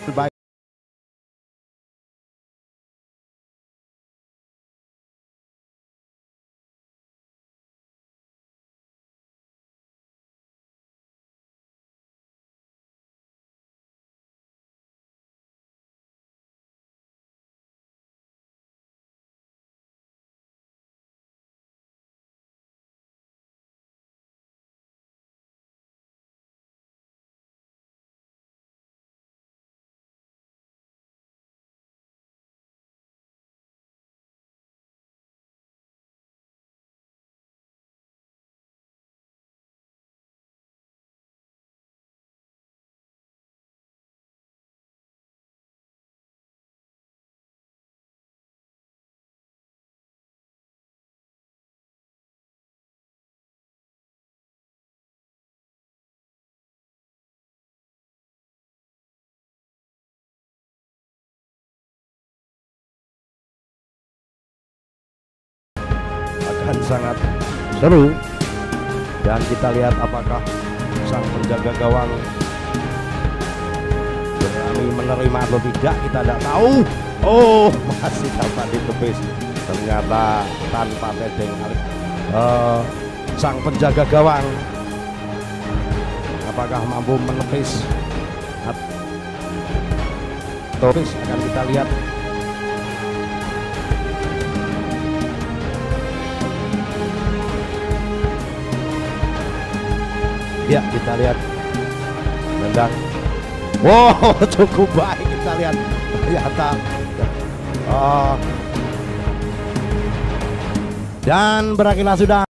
baik. Akan sangat seru dan kita lihat apakah sang penjaga gawang berani menerima atau tidak, kita tidak tahu. Oh, masih dapat ditepis ternyata tanpa tedeng. Sang penjaga gawang apakah mampu menepis atau akan kita lihat. Ya, kita lihat nendang. Wow, cukup baik, kita lihat ternyata. Dan berakhirlah sudah.